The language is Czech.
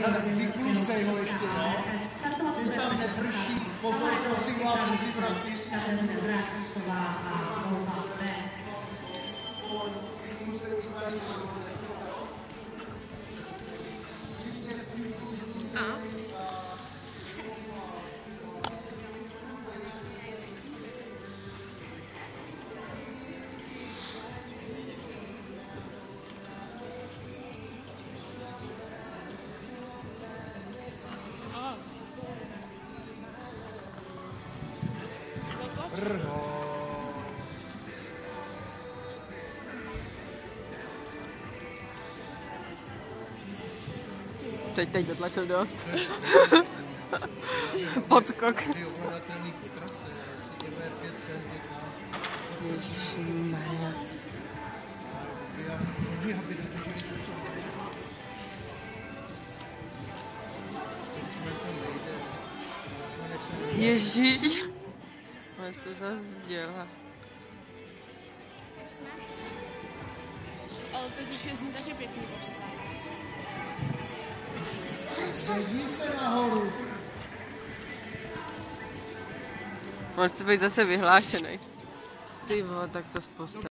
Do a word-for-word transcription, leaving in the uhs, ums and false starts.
Hele, vyklusej ho ještě, no. Ty tam neprší, pozor, prosím vás, musí vrátit. Rho. Teď, teď dotlačil dost. Podskok. Ježišmarja. Ježíš. Ale co zase dělá? Ale teď už jezdím takže pěkný počasák. Zvedni se nahoru. On chce být zase vyhlášený. Ty vole, tak to spose.